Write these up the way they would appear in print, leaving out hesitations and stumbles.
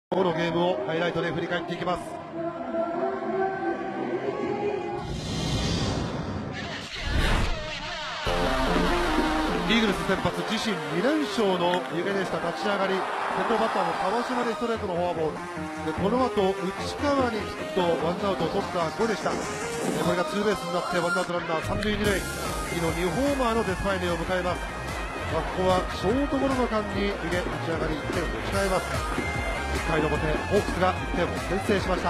このゲームをハイライトで振り返っていきます。イーグルス先発自身2連勝の湯気でした立ち上がり、先頭バッターの川島でストレートのフォアボールで、この後内川にヒット、ワンアウトを取った5でした。これがツーベースになってワンアウトランナー三塁二塁、次の2ホーマーのデスパイネを迎えます。ここはショートゴロの間に湯気立ち上がり1点を失います。1回の表、ホークスが1点を先制しました。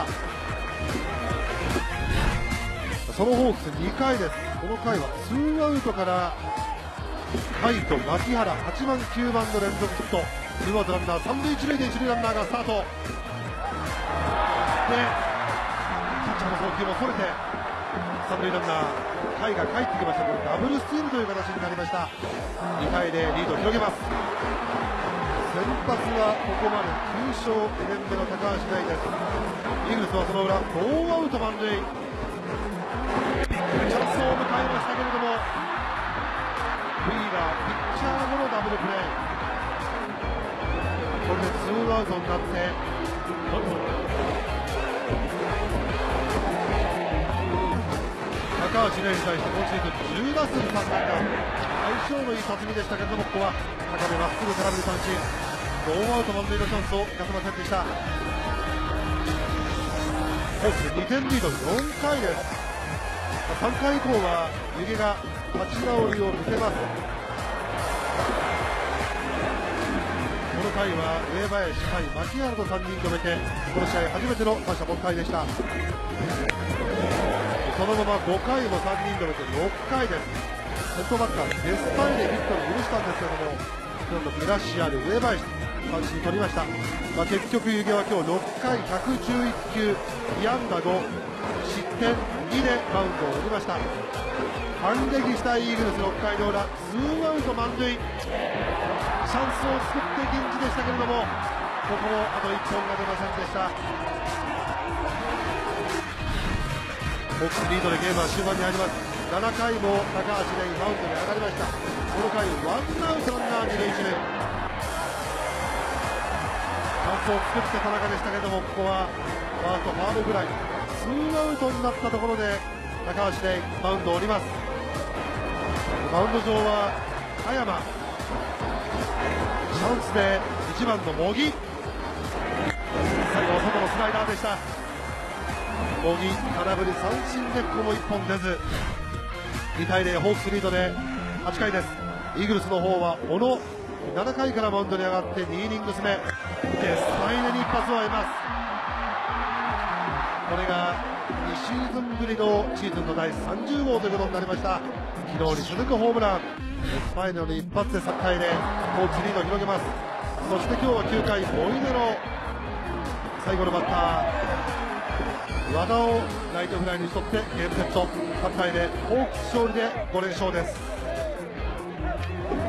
そのホークス2回です。この回はツーアウトから甲斐と牧原8番9番の連続ヒット、ツーアウトランナー三塁一塁で一塁ランナーがスタートで、キャッチャーの送球もそれて三塁ランナー甲斐が帰ってきました。これダブルスチールという形になりました。2対0、リードを広げます。先発はここまで9勝2年目の高橋大です。イーグルスはその裏ノーアウト満塁、チャンスを迎えましたけれども、ウィーラーピッチャー後のダブルプレー、これでツーアウトになって高橋礼に対して今シーズン10打数3安打、相性のいい辰巳でしたけれども、ここは高めまっすぐ空振り三振、ノーアウト満塁のチャンスを生かせませんでした。ホークス2点リード4回です。3回以降は湯気が立ち直りを見せます。この回は上林、甲斐、牧原と3人止めて、この試合初めての三者凡退でした。そのまま5回も3人止めて6回です。先頭バッターデスパイでヒットを許したんですけれども、今度グラシアル、上林三振取りました。結局湯気は今日6回111球被安打5失点2でマウンドを降りました。反撃したイーグルス6回の裏、ツーアウト満塁、チャンスを作って銀次でしたけれども、ここもあと1本が出ませんでした。ホークスリードでゲームは終盤に入ります。7回も高橋礼マウンドに上がりました。この回ワンアウトランナー2塁1塁、チャンスを作って田中でしたけれども、ここはファーストファールフライ、ツーアウトになったところで高橋礼マウンドを降ります。マウンド上は葉山、チャンスで1番の茂木、最後は外のスライダーでした。茂木空振り三振でここも1本出ず、2対0、ホークスリードで8回です。イーグルスの方は小野、7回からマウンドに上がって2イニングス目、デスパイネに一発を得ます。これが2シーズンぶりのシーズンの第30号ということになりました。昨日に続くホームラン、デスパイネの一発で3対0、ホークスリードを広げます。そして今日は9回モイネロ、最後のバッター和田をライトフライに打ち取ってゲームセット、3対0、ホークス勝利で5連勝です。